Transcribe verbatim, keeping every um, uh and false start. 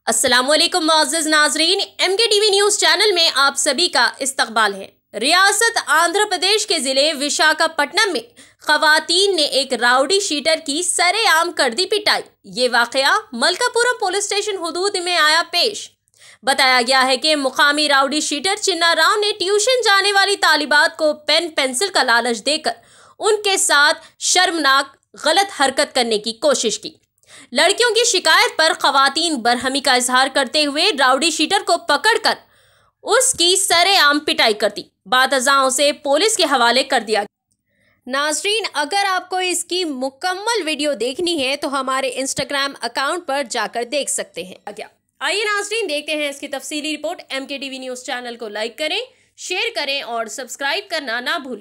अस्सलामुअलैकुम मुअज़्ज़िज़ नाज़रीन, M K TV news channel में आप सभी का इस्तकबाल है। रियासत आंध्र प्रदेश के ज़िले विशाखापट्टनम में ख़वातीन ने एक राउडी शीटर की सरेआम कर दी पिटाई। ये वाक़या मलकापुरम पुलिस स्टेशन हुदूद में आया पेश। बताया गया है कि मुकामी राउडी शीटर चिन्ना राव ने ट्यूशन जाने वाली तालिबात को पेन पेंसिल का लालच देकर उनके साथ शर्मनाक गलत हरकत करने की कोशिश की। लड़कियों की शिकायत पर खवातीन बरहमी का इजहार करते हुए राउडी शीटर को पकड़कर उसकी सरेआम पिटाई कर दी। बादअज़ां से पुलिस के हवाले कर दिया। नाज़रीन, अगर आपको इसकी मुकम्मल वीडियो देखनी है तो हमारे इंस्टाग्राम अकाउंट पर जाकर देख सकते हैं। क्या आइए नाज़रीन, देखते हैं इसकी तफसीली report. M K TV news channel को लाइक करें, शेयर करें और सब्सक्राइब करना ना भूलें।